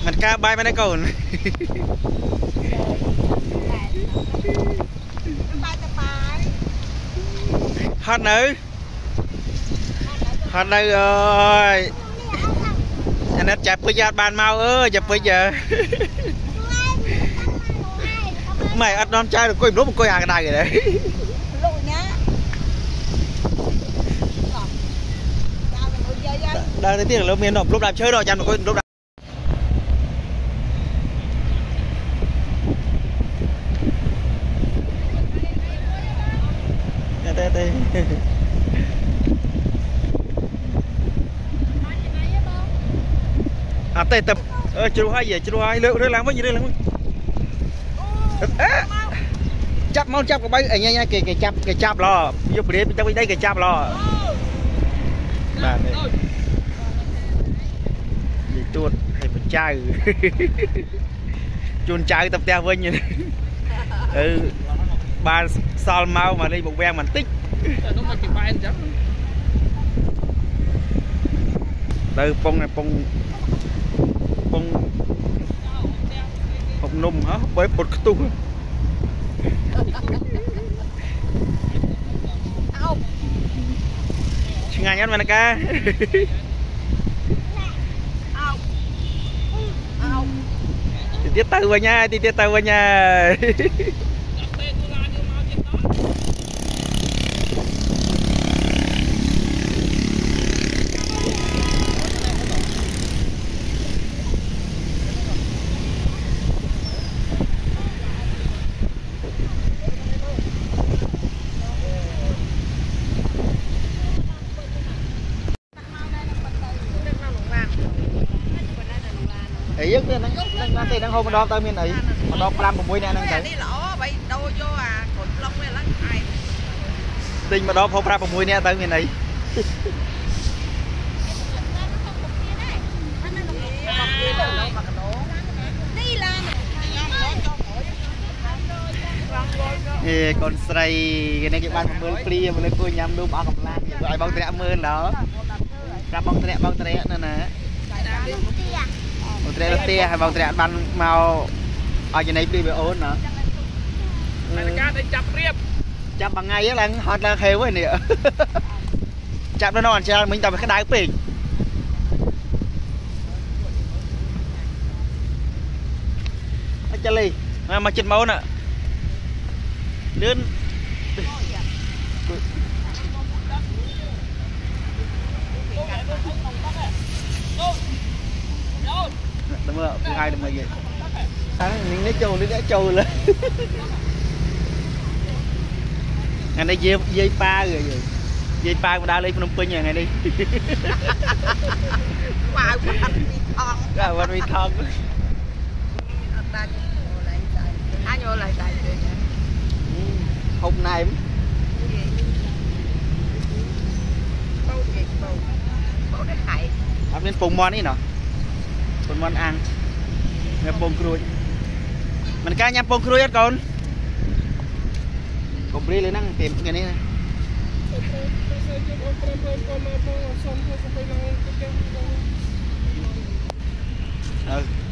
mình ca bay mấy cầu hết nữ hết đây rồi anh ấy chặt bây giờ bàn mau ơi chặt bây giờ mày ăn non trai được coi một coi hàng cái này rồi đấy đang thấy tiếng là miền nộp lúc làm chơi rồi chăm được coi lúc tê à tê tập chú hai về chú hai lượng đây làm cái gì đây làm chắp mau chắp cái bay anh nha cái chắp lo giúp để trong đây cái chắp lo bạn này gì tuột hay phải trai chuồn trai tập teo với như ba sol mau mà đi một ven mình tích đây pông này pông hộp nôm hả với bột tu ngay nhất mà ca tiết tàu vào nha tiết tàu vào nha ấy giấc đang đang hôm đó tao miền ấy mà đó làm một buổi nè đang thấy tình mà đó không ra một buổi nè tao miền ấy con say cái này cái ban mưa pli mà lên cô nhắm đúng bao cầm lan gọi bông tẹt mưa đó ra bông tẹt nữa nè bông tẹt hay bông tẹt ban màu ở trên này đi bị ổn nữa chắp bằng ngày á là họ là heo ấy nè chắp nó non cho mình tập cái đai pin Charlie mà trên máu nè đến đúng rồi hai đừng mà gì sáng mình lấy trâu lên ngày nay dây pa rồi dây pa mà đa lên Phnom Penh ngày đi wow mi thon hôm nay ăn nên pùng mon ấy nọ pùng mon ăn nghe pùng cruôi mình ca nhắm pùng cruôi hết con cùng đi lên năng tìm cái này này